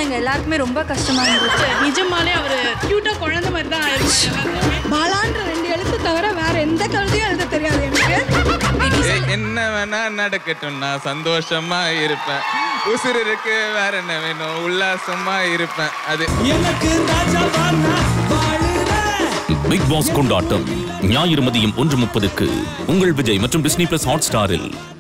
எங்க எல்லாருக்குமே ரொம்ப கஷ்டமா இருந்துச்சு. நிஜமாலே அவரு கியூட்டா குழந்தை மாதிரி தான் ஆயிடுச்சு. பாலான்ற 2 எழுத்து தவிர வேற எந்த கவிதையும் எழுத தெரியாது எனக்கு. என்ன வேணா நடக்கட்டும், நான் சந்தோஷமா இருப்பேன். உசுறு இருக்கு, வேற என்ன வேணும், உல்லாசமா இருப்பேன். அது எனக்கு பிக் பாஸ் கொண்டாட்டம் ஞாயிறு மதியம் 1:30க்கு உங்கள் விஜய் மற்றும் டிஸ்னி பிளஸ் ஹாட் ஸ்டாரில்.